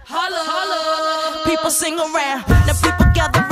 Holla, holla. People sing around, now people gather